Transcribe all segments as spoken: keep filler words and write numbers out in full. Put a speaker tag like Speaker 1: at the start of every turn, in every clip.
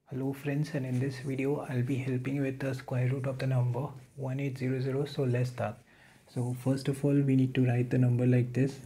Speaker 1: Hello friends, and in this video I'll be helping you with the square root of the number one eight zero zero. So let's start. So first of all we need to write the number like this.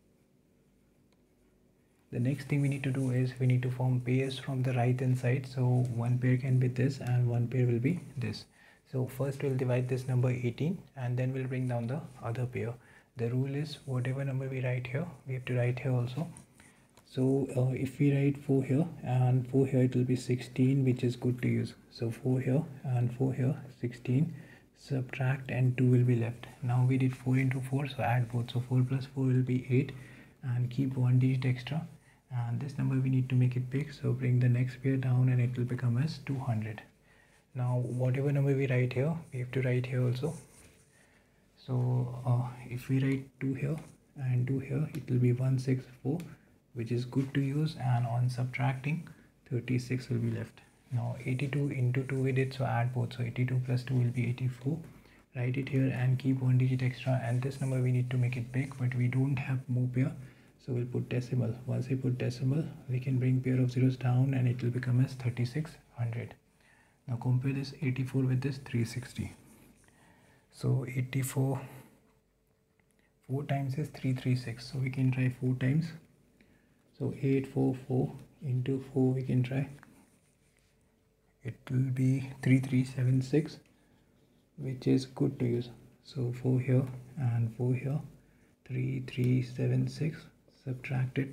Speaker 1: The next thing we need to do is we need to form pairs from the right hand side. So one pair can be this and one pair will be this. So first we'll divide this number eighteen and then we'll bring down the other pair. The rule is whatever number we write here, we have to write here also. So uh, if we write four here and four here, it will be sixteen, which is good to use. So four here and four here, sixteen, subtract and two will be left. Now we did four into four, so add both. So four plus four will be eight and keep one digit extra. And this number we need to make it big, so bring the next pair down and it will become as two hundred. Now whatever number we write here, we have to write here also. So uh, if we write two here and two here, it will be one sixty-four, which is good to use, and on subtracting thirty-six will be left. Now eighty-two into two we did, so add both. So eighty-two plus two will be eighty-four. Write it here and keep one digit extra, and this number we need to make it big, but we don't have more pair, so we'll put decimal. Once we put decimal, we can bring pair of zeros down and it will become as thirty-six hundred. Now compare this eighty-four with this three hundred sixty. So eighty-four, four times is three hundred thirty-six, so we can try four times. So eight hundred forty-four into four we can try. It will be three thousand three hundred seventy-six, which is good to use. So four here and four here, three thousand three hundred seventy-six, subtract it.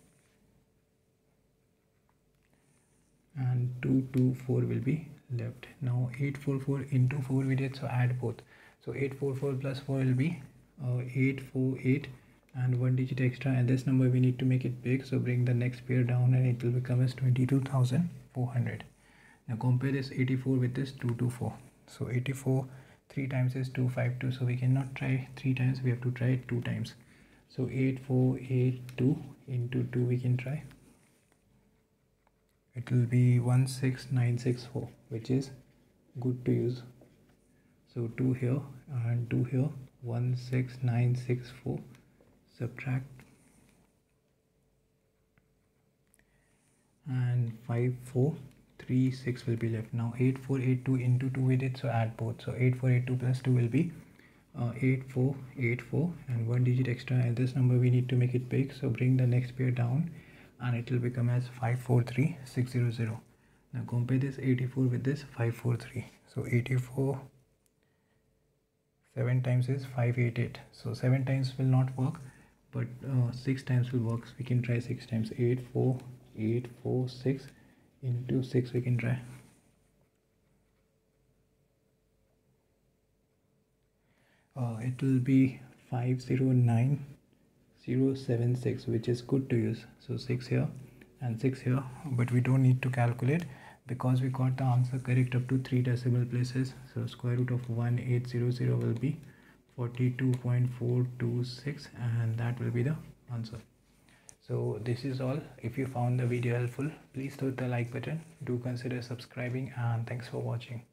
Speaker 1: And two hundred twenty-four will be left. Now eight hundred forty-four into four we did, so add both. So eight hundred forty-four plus four will be uh, eight hundred forty-eight. And one digit extra, and this number we need to make it big, so bring the next pair down and it will become as twenty-two thousand four hundred. Now compare this eighty-four with this two hundred twenty-four. So eighty-four three times is two hundred fifty-two, so we cannot try three times, we have to try it two times. So eight hundred forty-two into two we can try. It will be one six nine six four, which is good to use. So two here and two here, one six nine six four. Subtract and five four three six will be left. Now eight four eight two into two we did, so add both. So eight four eight two plus two will be uh, eight four eight four and one digit extra, and this number we need to make it big, so bring the next pair down and it will become as five four three six zero zero. Now compare this eighty-four with this five four three. So eighty-four, seven times is five hundred eighty-eight, so seven times will not work, but uh, six times will work. So we can try six times. Eight four eight four six into six we can try. Uh, it will be five zero nine zero seven six, which is good to use. So six here and six here, but we don't need to calculate because we got the answer correct up to three decimal places. So square root of one eight zero zero will be forty-two point four two six, and that will be the answer. So this is all. If you found the video helpful, please hit the like button. Do consider subscribing, and thanks for watching.